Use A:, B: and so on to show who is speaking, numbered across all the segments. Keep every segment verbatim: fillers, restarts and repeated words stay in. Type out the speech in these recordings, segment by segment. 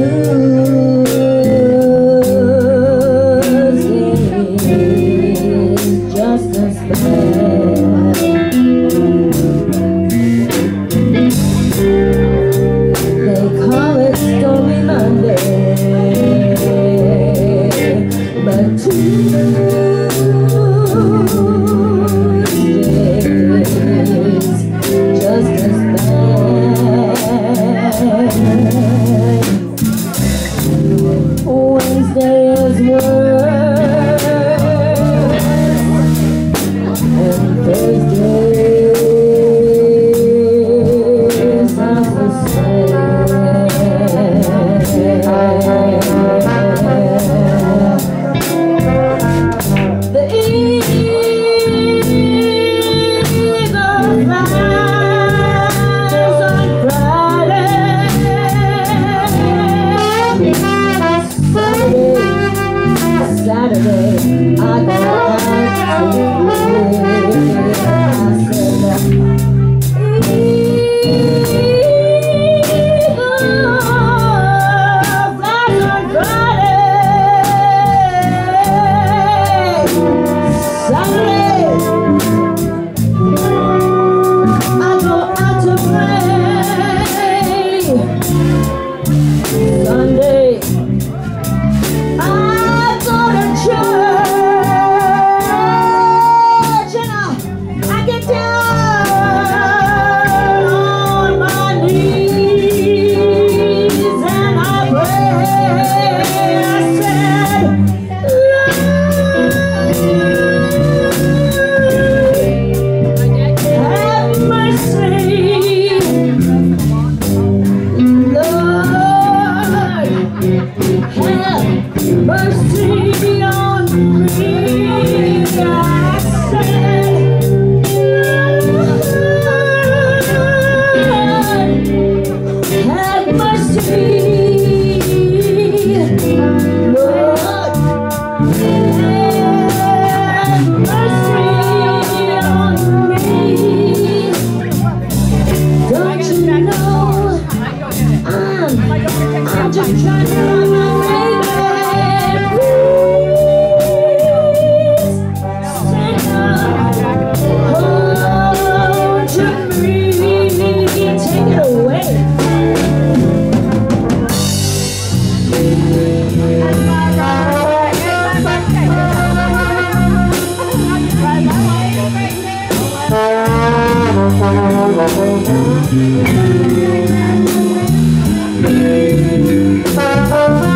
A: Thank you.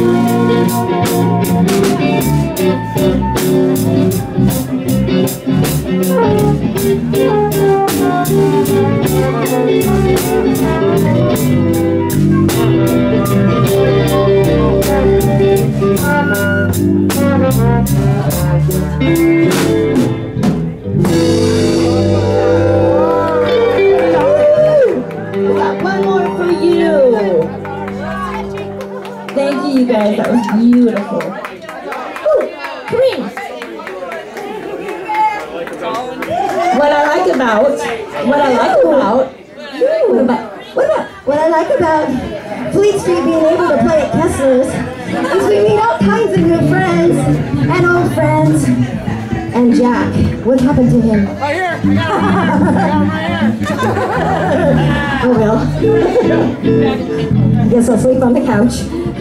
A: That was beautiful. Ooh, Kareem. What I like about, what I like about, what about, what about, what I like about Fleet Street being able to play at Kesler's is we meet all kinds of new friends and old friends. And Jack, what happened to him?
B: Right here. I got him right here.
A: Oh well. I guess I'll sleep on the couch.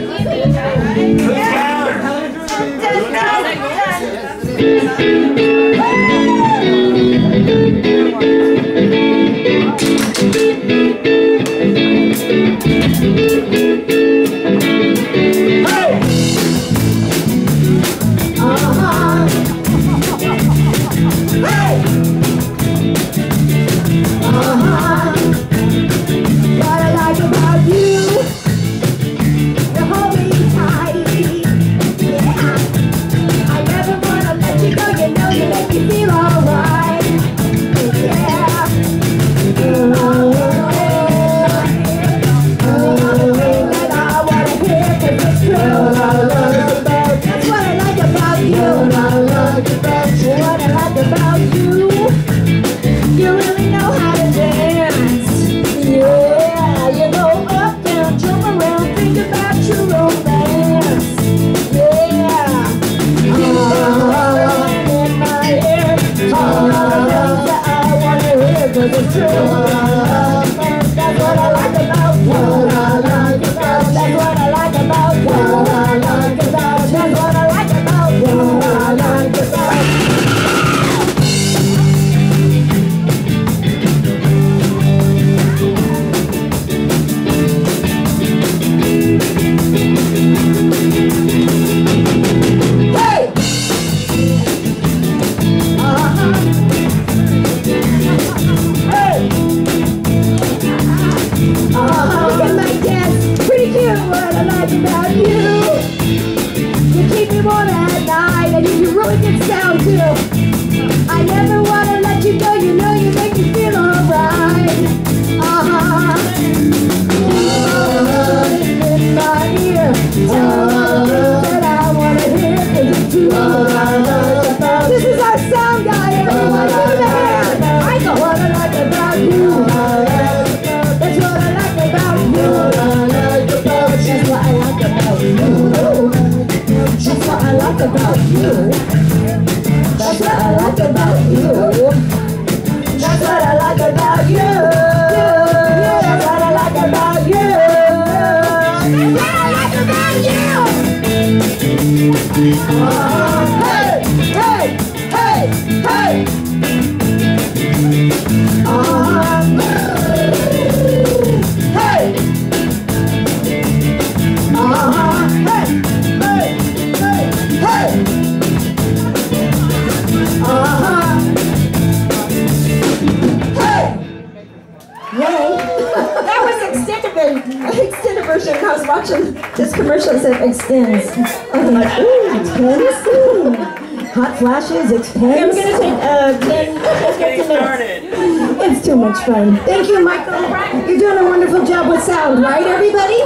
A: Extends. I'm like, ooh, extends. Hot flashes, extends. Okay, I'm gonna take uh, ten, fifteen minutes. It's too much fun. Thank you, Michael. You're doing a wonderful job with sound, right, everybody?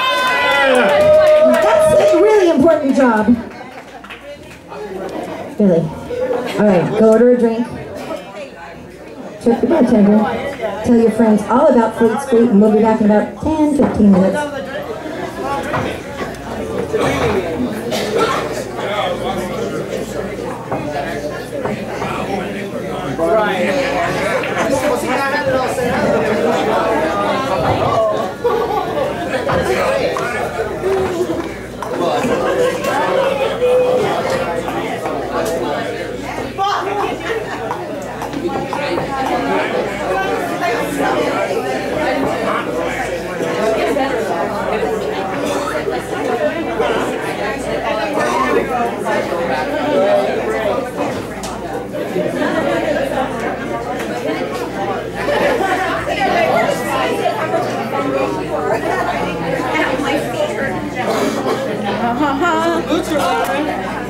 A: That's a really important job. Really. All right, go order a drink. Check the bartender. Tell your friends all about Flute Street, and we'll be back in about ten, fifteen minutes.
B: Uh-huh.